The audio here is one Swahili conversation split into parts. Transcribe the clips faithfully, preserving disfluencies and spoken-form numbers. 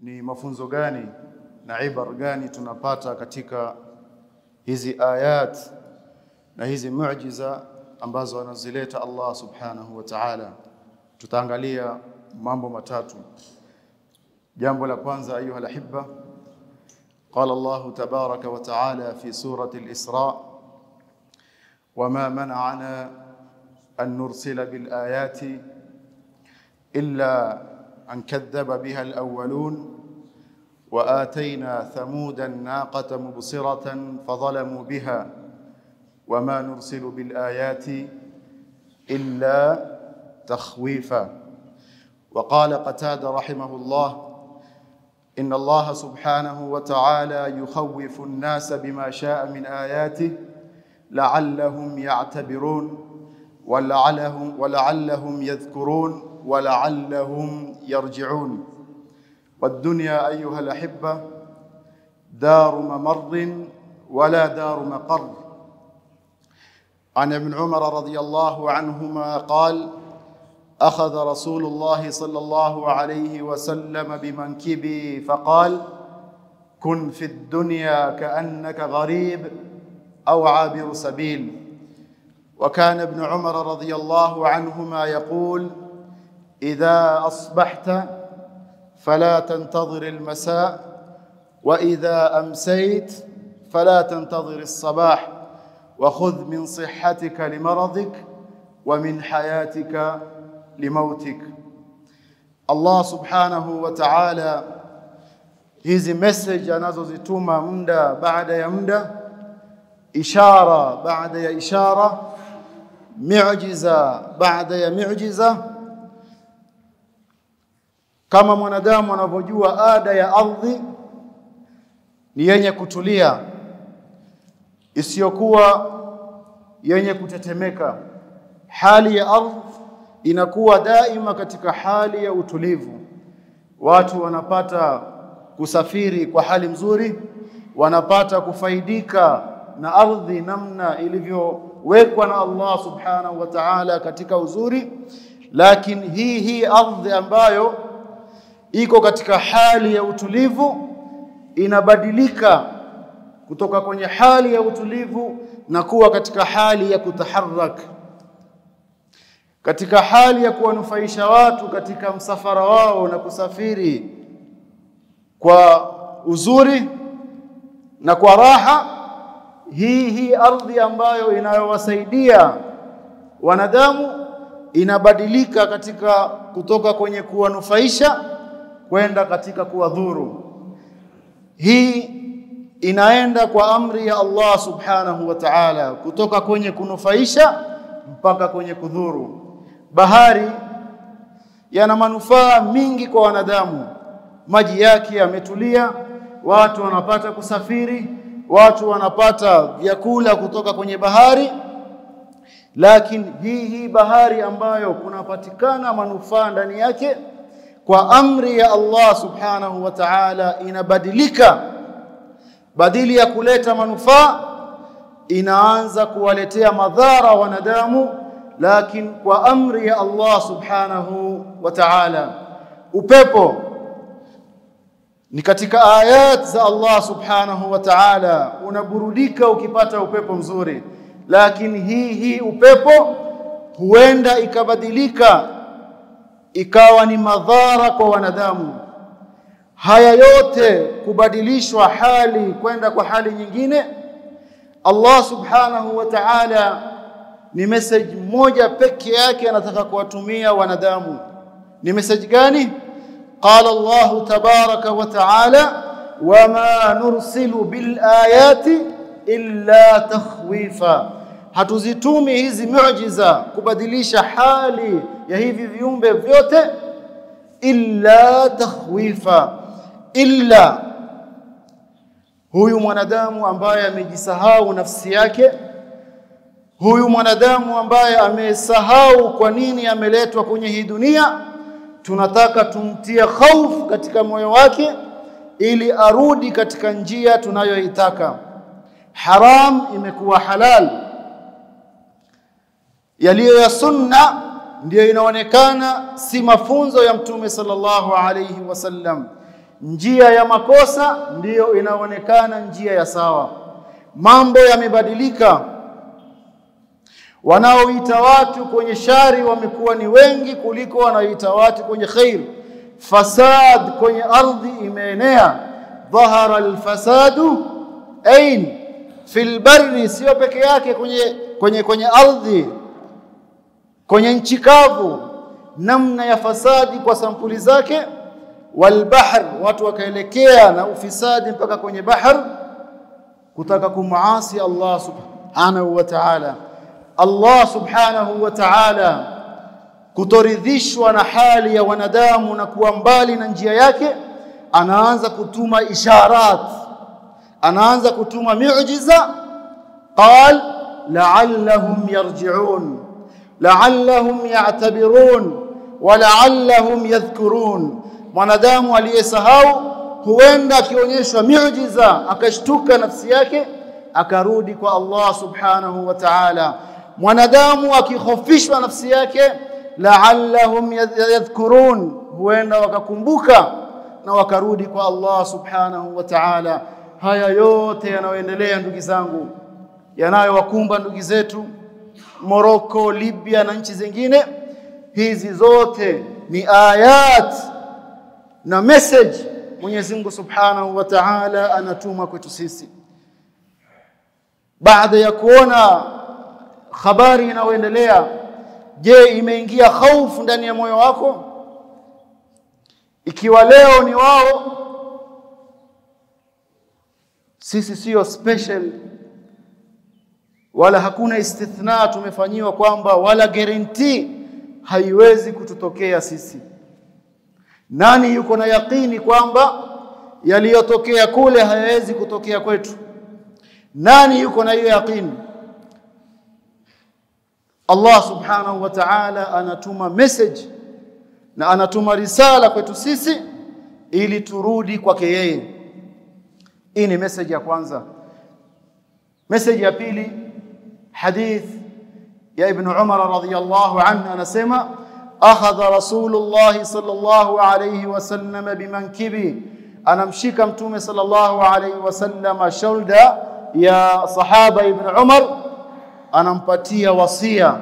ni mafunzo gani na ibar gani tunapata katika hizi ayat na hizi muujiza ambazo anazileta Allah subhanahu wa ta'ala. Tutaangalia mambo matatu. Jambo la kwanza, ayuha alahibba, qala Allah tabaraka wa ta'ala fi surati al-Isra, wama mana'ana an nursila bil ayati illa an kadhaba biha al-awwalun وآتينا ثمود الناقة مبصرة فظلموا بها وما نرسل بالآيات إلا تخويفا. وقال قتادة رحمه الله إن الله سبحانه وتعالى يخوف الناس بما شاء من آياته لعلهم يعتبرون ولعلهم, ولعلهم يذكرون ولعلهم يرجعون. والدنيا أيها الأحبة دار ممر ولا دار مقر. عن ابن عمر رضي الله عنهما قال أخذ رسول الله صلى الله عليه وسلم بمنكبي فقال كن في الدنيا كأنك غريب أو عابر سبيل. وكان ابن عمر رضي الله عنهما يقول إذا أصبحت فلا تنتظر المساء وإذا أمسيت فلا تنتظر الصباح وخذ من صحتك لمرضك ومن حياتك لموتك. Allah subhanahu wa ta'ala hizi message anazozituma muda baada ya muda, ishara baada ya ishara, miujiza baada ya miujiza. Kama mwanadamu anavyojua ada ya ardhi ni yenye kutulia, isiyokuwa yenye kutetemeka. Hali ya ardhi inakuwa daima katika hali ya utulivu. Watu wanapata kusafiri kwa hali nzuri, wanapata kufaidika na ardhi namna ilivyowekwa na Allah subhanahu wa ta'ala katika uzuri. Lakini hii hii ardhi ambayo iko katika hali ya utulivu inabadilika kutoka kwenye hali ya utulivu na kuwa katika hali ya kutaharak, katika hali ya kuwanufaisha watu katika msafara wao na kusafiri kwa uzuri na kwa raha. Hii hii ardhi ambayo inayowasaidia wanadamu inabadilika katika kutoka kwenye kuwanufaisha kwenda katika kuwadhuru. Hii inaenda kwa amri ya Allah subhanahu wa ta'ala, kutoka kwenye kunufaisha mpaka kwenye kudhuru. Bahari yana manufaa mingi kwa wanadamu. Maji yake yametulia, watu wanapata kusafiri, watu wanapata vyakula kutoka kwenye bahari. Lakini hii hii bahari ambayo kunapatikana manufaa ndani yake, kwa amri ya Allah subhanahu wa ta'ala inabadilika. Badili ya kuleta manufaa inaanza kuwaletea madhara wanadamu, lakini kwa amri ya Allah subhanahu wa ta'ala. Upepo ni katika ayat za Allah subhanahu wa ta'ala, unaburudika ukipata upepo mzuri. Lakini hii hii upepo huenda ikabadilika ikawa ni madhara kwa wanadamu. Haya yote kubadilishwa hali kwenda kwa hali nyingine, Allah subhanahu wa ta'ala ni message moja peke yake anataka kuwatumia wanadamu. Ni message gani? Qala Allah tabaraka wa ta'ala wama nursilu bil ayati illa takhwifa. Hatuzitumi hizi muujiza kubadilisha hali ya hivi viumbe vyote illa takhwifa, illa huyu mwanadamu ambaye amejisahau nafsi yake, huyu mwanadamu ambaye amesahau kwa nini ameletwa kwenye hii dunia. Tunataka tumtie hofu katika moyo wake ili arudi katika njia tunayoitaka. Haram imekuwa halal, yaliyo ya sunna ndio inaonekana si mafunzo ya Mtume sallallahu alayhi wasallam, njia ya makosa ndiyo inaonekana njia ya sawa. Mambo yamebadilika, wanaoita watu kwenye shari wamekuwa ni wengi kuliko wanaoita watu kwenye khair. Fasad kwenye ardhi imeenea. Dhahara alfasadu ain fil barri, sio peke yake kwenye kwenye kwenye ardhi, kwenye nchi kavu, namna ya fasadi kwa sampuli zake. Wal bahr, watu wakaelekea na ufisadi mpaka kwenye bahar kutaka kumuasi Allah subhanahu wa ta'ala. Allah subhanahu wa ta'ala kutoridhishwa na hali ya wanadamu na kuwa mbali na njia yake, anaanza kutuma isharat, anaanza kutuma miujiza. Qal la'allahum yarji'un, la'allahum ya'tabirun, wa la'allahum yadhkurun. Mwanadamu aliyesahau huenda akionyeshwa miujiza akashtuka nafsi yake akarudi kwa Allah subhanahu wa ta'ala. Mwanadamu akikhofishwa nafsi yake, la'allahum yadhkurun, huenda wakakumbuka na wakarudi kwa Allah subhanahu wa ta'ala. Haya yote yanayoendelea ndugu zangu, yanayowakumba ndugu zetu Morocco, Libya na nchi zingine, hizi zote ni ayat na message Mwenyezi Mungu subhanahu wa ta'ala anatuma kwetu sisi. Baada ya kuona habari inayoendelea, je, imeingia hofu ndani ya moyo wako? Ikiwa leo ni wao, sisi sio special, wala hakuna istithna tumefanyiwa kwamba wala guarantee haiwezi kututokea sisi. Nani yuko na yakini kwamba yaliyotokea kule hayawezi kutokea kwetu? Nani yuko na hiyo yakini? Allah subhanahu wa ta'ala anatuma message na anatuma risala kwetu sisi ili turudi kwake yeye. Hii ni message ya kwanza. Message ya pili, hadith ya Ibn Umar radhiyallahu anhu anasema, akhadha Rasulullah sallallahu alayhi wasallam bimankibi, anamshika mtume sallallahu alayhi wasallam shoulder ya sahaba Ibn Umar, anampatia wasia.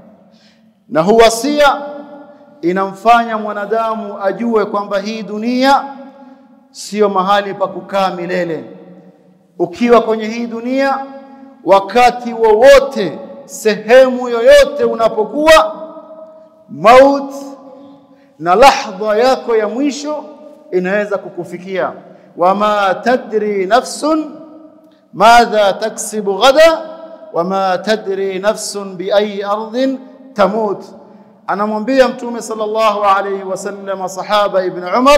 Na huu wasia inamfanya mwanadamu ajue kwamba hii dunia sio mahali pa kukaa milele. Ukiwa kwenye hii dunia, wakati wowote, sehemu yoyote unapokuwa, maut na lahdha yako ya mwisho inaweza kukufikia. Wama tadri nafsun madha taksibu ghada wama tadri nafsun bi ayi ardhin tamut. Anamwambia mtume sallallahu alayhi wasallam sahaba Ibn Umar,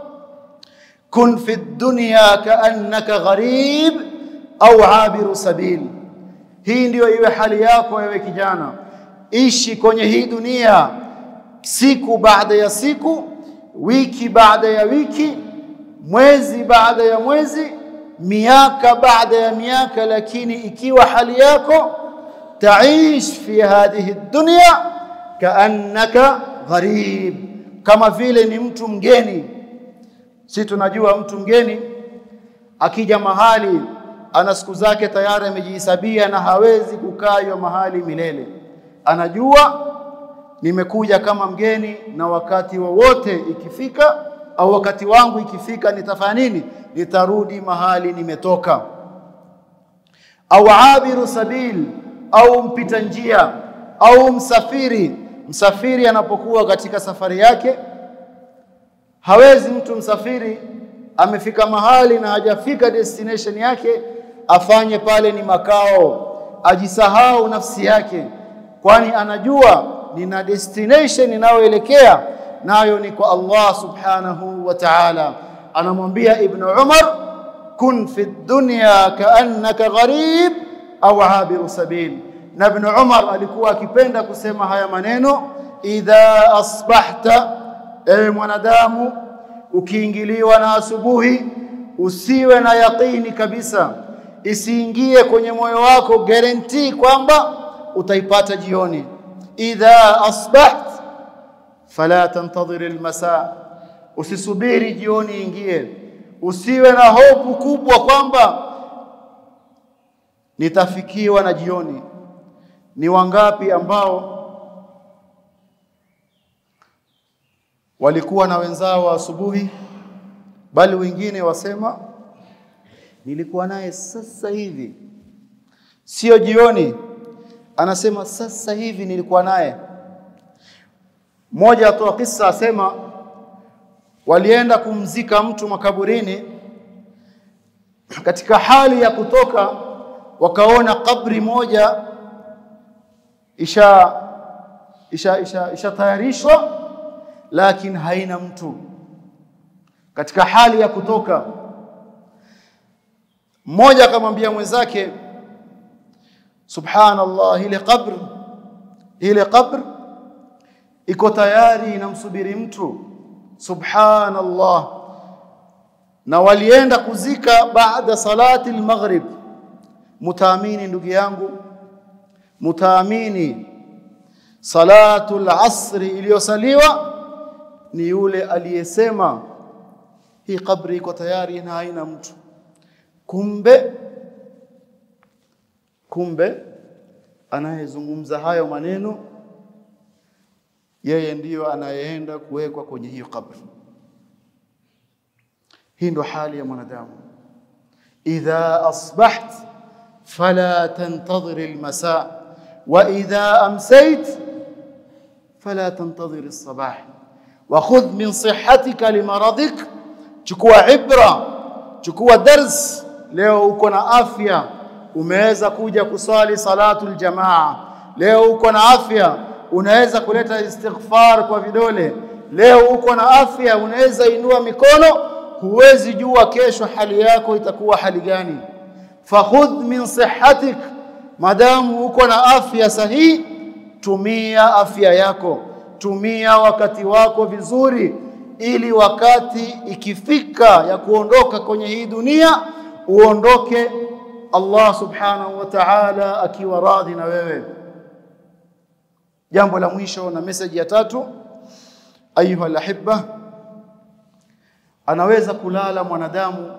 kun fi dunya kaannaka gharib au abiru sabil. Hii ndio iwe hali yako ewe kijana. Ishi kwenye hii dunia siku baada ya siku, wiki baada ya wiki, mwezi baada ya mwezi, miaka baada ya miaka, lakini ikiwa hali yako taish fi hadhihi dunya kaannaka gharib, kama vile ni mtu mgeni. Si tunajua mtu mgeni akija mahali ana siku zake tayari amejihesabia na hawezi kukaa hiyo mahali milele. Anajua nimekuja kama mgeni, na wakati wowote ikifika au wakati wangu ikifika nitafanya nini? Nitarudi mahali nimetoka. Au abiru sabil, au mpita njia, au msafiri. Msafiri anapokuwa katika safari yake, hawezi mtu msafiri amefika mahali na hajafika destination yake afanye pale ni makao, ajisahau nafsi yake, kwani anajua nina destination inayoelekea nayo ni kwa Allah subhanahu wa ta'ala. Anamwambia Ibn Umar, kun fi dunya kaannaka gharib au abiru sabil. Na Ibn Umar alikuwa akipenda kusema haya maneno, idha asbahta, ewe mwanadamu, ukiingiliwa na asubuhi usiwe na yaqini kabisa, isiingie kwenye moyo wako guarantee kwamba utaipata jioni. Idha asbaht fala tantadhir almasa, usisubiri jioni ingie, usiwe na hofu kubwa kwamba nitafikiwa na jioni. Ni wangapi ambao walikuwa na wenzao asubuhi, bali wengine wasema nilikuwa naye sasa hivi, sio jioni, anasema sasa hivi nilikuwa naye. Mmoja atoa kisa, asema walienda kumzika mtu makaburini, katika hali ya kutoka wakaona kabri moja isha isha isha, isha tayarishwa, lakini haina mtu. Katika hali ya kutoka, mmoja akamwambia mwenzake, subhanallah, ile kabri ile kabri iko tayari inamsubiri mtu, subhanallah. Na walienda kuzika baada salati al-maghrib. Mutaamini ndugu yangu, mutaamini salatu al-asri iliyosaliwa ni yule aliyesema hii kabri iko tayari na haina mtu. Kumbe kumbe anayezungumza hayo maneno yeye ndiyo anayeenda kuwekwa kwenye hiyo kabri. Hii ndo hali ya mwanadamu. Idha asbaht fala tantadhir almasa wa idha amsayt fala tantadhir alsabah wa khudh min sihhatika limaradik. Chukua ibra, chukua dars. Leo uko na afya, umeweza kuja kusali salatul jamaa. Leo uko na afya, unaweza kuleta istighfar kwa vidole. Leo uko na afya, unaweza inua mikono. Huwezi jua kesho hali yako itakuwa hali gani. Fakhudh min sihhatik, madamu uko na afya sahihi, tumia afya yako, tumia wakati wako vizuri, ili wakati ikifika ya kuondoka kwenye hii dunia uondoke Allah subhanahu wa ta'ala akiwa radhi na wewe. Jambo la mwisho na message ya tatu, ayuha alahibba, anaweza kulala mwanadamu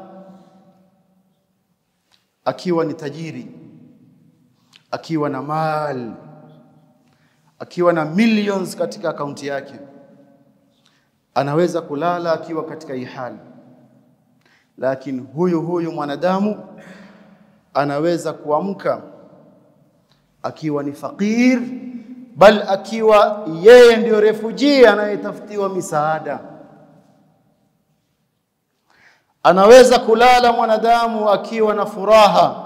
akiwa ni tajiri, akiwa na mali, akiwa na millions katika akaunti yake. Anaweza kulala akiwa katika hii hali, lakini huyu huyu mwanadamu anaweza kuamka akiwa ni fakir, bal akiwa yeye ndio refugee anayetafutiwa misaada. Anaweza kulala mwanadamu akiwa na furaha,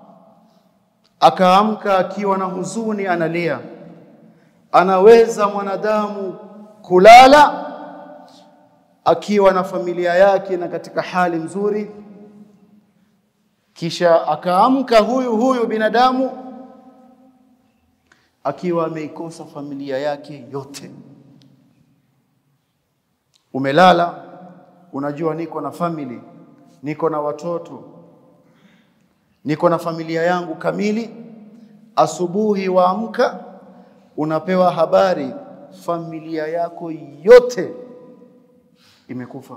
akaamka akiwa na huzuni analia. Anaweza mwanadamu kulala akiwa na familia yake na katika hali nzuri, kisha akaamka huyu huyu binadamu akiwa ameikosa familia yake yote. Umelala unajua niko na family, niko na watoto, niko na familia yangu kamili. Asubuhi waamka unapewa habari familia yako yote imekufa.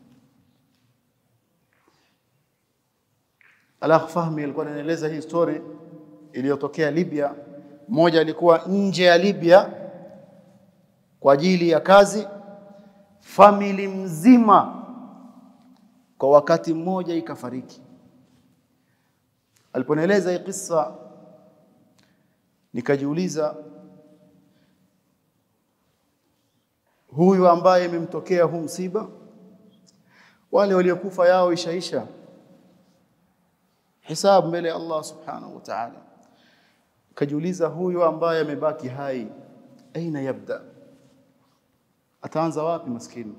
Alakh Fahmi alikuwa anaeleza hii story iliyotokea Libya. Mmoja alikuwa nje ya Libya kwa ajili ya kazi, family mzima kwa wakati mmoja ikafariki. Aliponieleza hii kisa nikajiuliza, huyu ambaye imemtokea huu msiba, wale waliokufa yao ishaisha, hisabu mbele Allah subhanahu wa ta'ala. Kajiuliza, huyu ambaye amebaki hai aina yabda, ataanza wapi? Maskini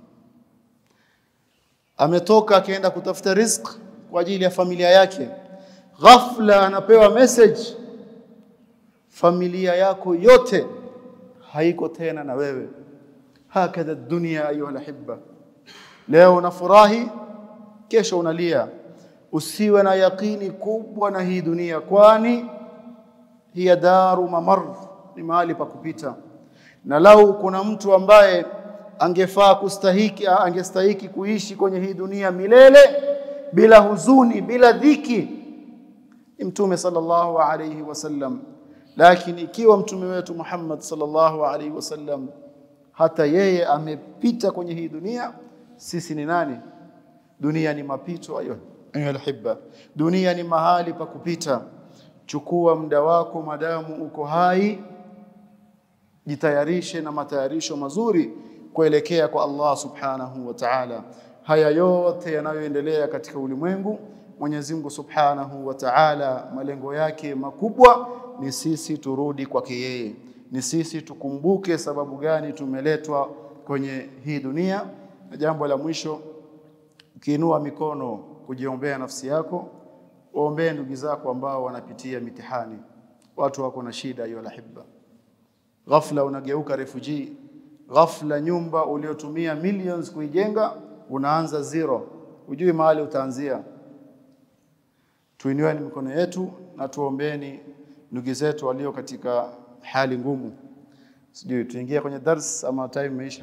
ametoka akaenda kutafuta riziki kwa ajili ya familia yake, ghafla anapewa message, familia yako yote haiko tena na wewe. Hakadha dunia ayuha alahibba. Leo unafurahi, kesho unalia. Usiwe na yakini kubwa na hii dunia, kwani hiya daru mamar, ni mahali pa kupita. Na lau kuna mtu ambaye angefaa kustahiki angestahiki kuishi kwenye hii dunia milele bila huzuni, bila dhiki, Mtume sallallahu alayhi wasallam. Lakini ikiwa mtume wetu Muhammad sallallahu alayhi wasallam hata yeye amepita kwenye hii dunia, sisi ni nani? Dunia ni mapito ayo alhibba, dunia ni mahali pa kupita. Chukua muda wako madamu uko hai, jitayarishe na matayarisho mazuri kuelekea kwa Allah subhanahu wa ta'ala. Haya yote yanayoendelea katika ulimwengu, Mwenyezi Mungu subhanahu wa ta'ala malengo yake makubwa ni sisi turudi kwake yeye, ni sisi tukumbuke sababu gani tumeletwa kwenye hii dunia. Na jambo la mwisho, ukiinua mikono kujiombea nafsi yako, waombee ndugu zako ambao wanapitia mitihani. Watu wako na shida hiyo lahibba. Ghafla unageuka refugee, ghafla nyumba uliotumia millions kuijenga unaanza zero, hujui mahali utaanzia. Tuinueni mikono yetu na tuombeeni ndugu zetu walio katika hali ngumu. Sijui tuingie kwenye dars ama time imeisha.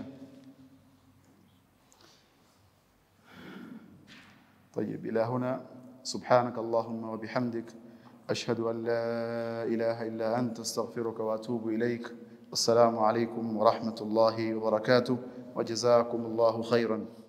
طيب إلى هنا سبحانك اللهم وبحمدك أشهد أن لا إله إلا أنت استغفرك وأتوب إليك. السلام عليكم ورحمة الله وبركاته وجزاكم الله خيرا.